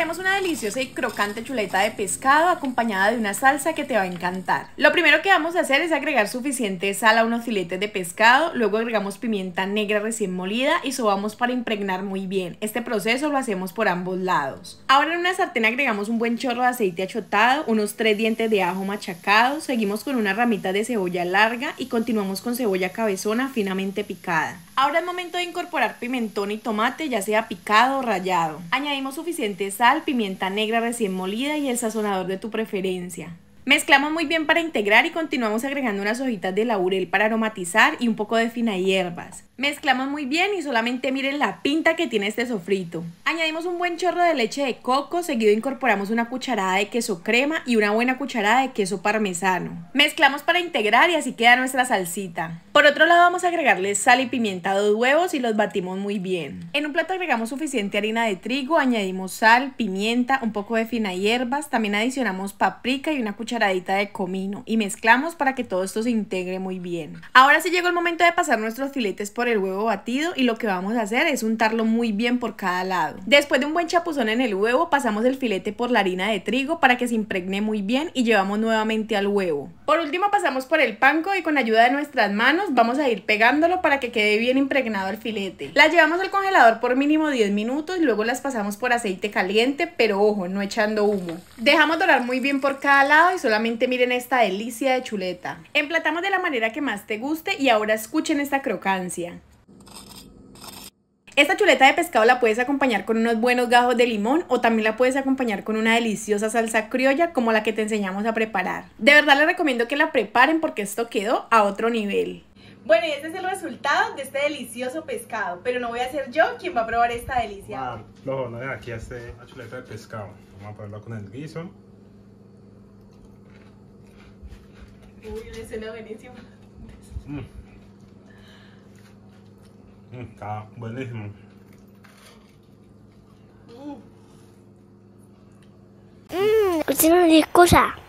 Traemos una deliciosa y crocante chuleta de pescado acompañada de una salsa que te va a encantar. Lo primero que vamos a hacer es agregar suficiente sal a unos filetes de pescado, luego agregamos pimienta negra recién molida y sobamos para impregnar muy bien. Este proceso lo hacemos por ambos lados. Ahora en una sartén agregamos un buen chorro de aceite achotado, unos 3 dientes de ajo machacados, seguimos con una ramita de cebolla larga y continuamos con cebolla cabezona finamente picada. Ahora es momento de incorporar pimentón y tomate, ya sea picado o rallado. Añadimos suficiente sal, pimienta negra recién molida y el sazonador de tu preferencia. Mezclamos muy bien para integrar y continuamos agregando unas hojitas de laurel para aromatizar y un poco de fina hierbas. Mezclamos muy bien y solamente miren la pinta que tiene este sofrito. Añadimos un buen chorro de leche de coco, seguido incorporamos una cucharada de queso crema y una buena cucharada de queso parmesano. Mezclamos para integrar y así queda nuestra salsita. Por otro lado vamos a agregarle sal y pimienta a 2 huevos y los batimos muy bien. En un plato agregamos suficiente harina de trigo, añadimos sal, pimienta, un poco de fina hierbas, también adicionamos paprika y una cucharadita de comino y mezclamos para que todo esto se integre muy bien. Ahora sí llegó el momento de pasar nuestros filetes por el huevo batido y lo que vamos a hacer es untarlo muy bien por cada lado. Después de un buen chapuzón en el huevo pasamos el filete por la harina de trigo para que se impregne muy bien y llevamos nuevamente al huevo. Por último pasamos por el panko y con ayuda de nuestras manos vamos a ir pegándolo para que quede bien impregnado el filete. Las llevamos al congelador por mínimo 10 minutos y luego las pasamos por aceite caliente, pero ojo, no echando humo. Dejamos dorar muy bien por cada lado y solamente miren esta delicia de chuleta. Emplatamos de la manera que más te guste y ahora escuchen esta crocancia. Esta chuleta de pescado la puedes acompañar con unos buenos gajos de limón o también la puedes acompañar con una deliciosa salsa criolla como la que te enseñamos a preparar. De verdad les recomiendo que la preparen porque esto quedó a otro nivel. Bueno, y este es el resultado de este delicioso pescado, pero no voy a ser yo quien va a probar esta delicia. No, aquí la chuleta de pescado. Vamos a ponerlo con el guiso. Uy, le suena buenísimo. Está buenísimo. Cocina de cosa.